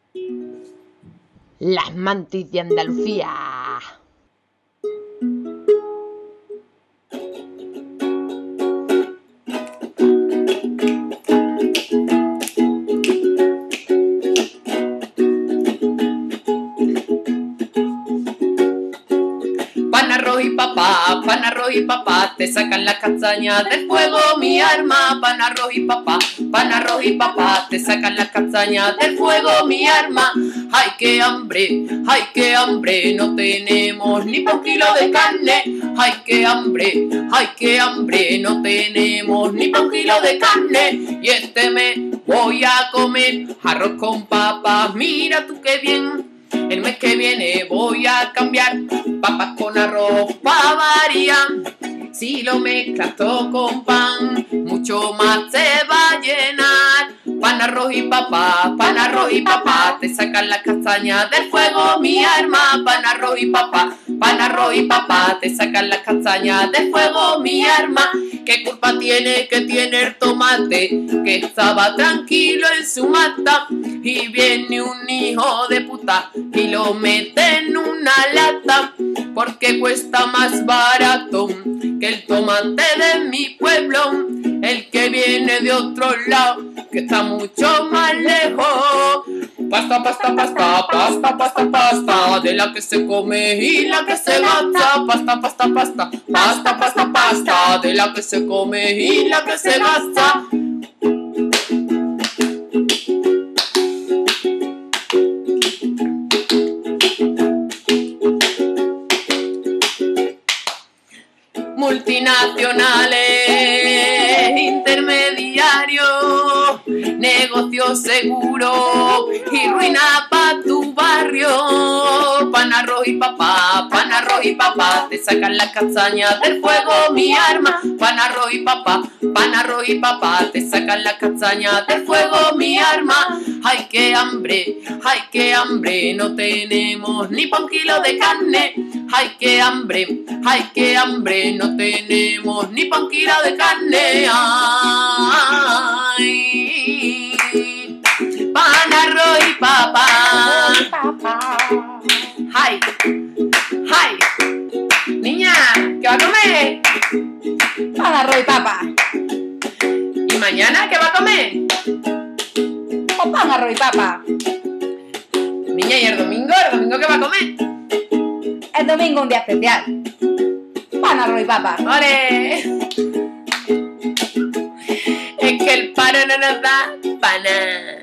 Las mantis de Andalucía. Pan, arroz y papá, te sacan las castañas del fuego, mi arma. Pan, arroz y papá, te sacan las castañas del fuego, mi arma. Ay, qué hambre, no tenemos ni pa' un kilo de carne. Ay, qué hambre, no tenemos ni pa' un kilo de carne. Y este mes voy a comer arroz con papas, mira tú qué bien. El mes que viene voy a cambiar papas con arroz pa' variar. Si lo mezclas todo con pan, mucho más te va a llenar. Pan, arroz y papá, te sacan las castañas del fuego, mi arma. Pan, arroz y papá, te sacan las castañas del fuego, mi arma. ¿Qué culpa tiene que tiene el tomate? Que estaba tranquilo en su mata y viene un hijo de puta y lo mete en una lata, porque cuesta más barato que el tomate de mi pueblo, el que viene de otro lado, que está mucho más lejos. Pasta, de la que se come y la que se gasta. Pasta, de la que se come y la que se gasta. Multinacionales, intermediarios, negocios seguros y ruina pa' tu barrio. Pan, arroz y papá, te sacan las castañas del fuego, mi arma. Pan, arroz y papá, te sacan las castañas del fuego, mi arma. Ay, qué hambre, no tenemos ni pa' un kilo de carne. Ay, qué hambre, no tenemos ni pa' un kilo de carne. Ay, pan, arroz y papá. Ay, niña, ¿qué va a comer? Pan, arroz y papa. ¿Y mañana qué va a comer? Pan, arroz y papa. Niña, ¿y el domingo? ¿El domingo qué va a comer? El domingo un día especial. Pan, arroz y papa. ¡Ole! Es que el paro no nos da pana.